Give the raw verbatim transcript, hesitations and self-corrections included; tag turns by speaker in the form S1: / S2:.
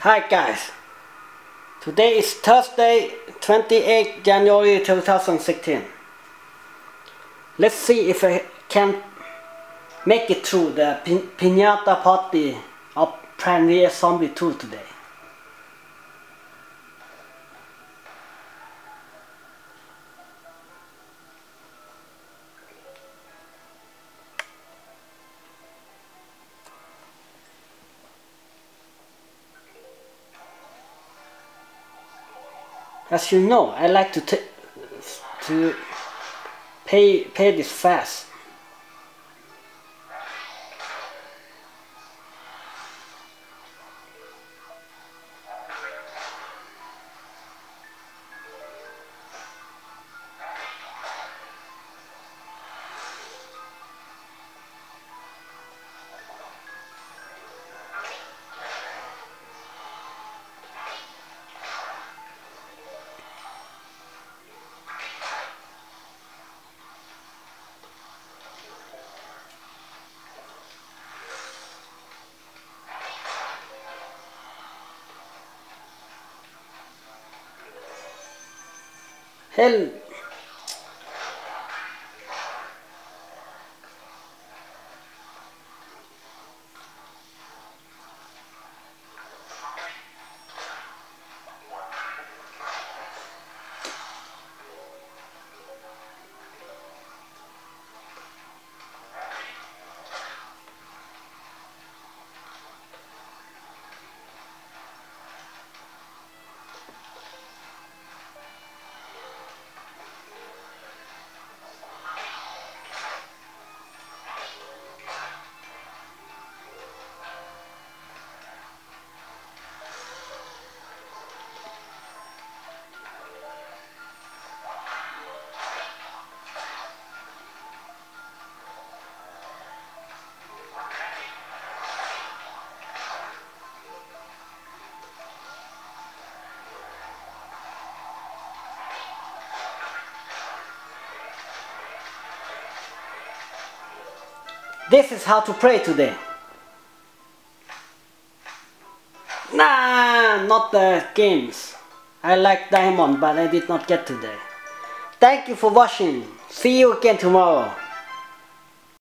S1: Hi guys, today is Thursday, twenty-eighth January two thousand sixteen. Let's see if I can make it through the Piñata party of Pioneer Zombie two today. As you know, I like to t to pay pay this fast. Hell, this is how to play today. Nah, not the games. I like Diamond, but I did not get today. Thank you for watching. See you again tomorrow.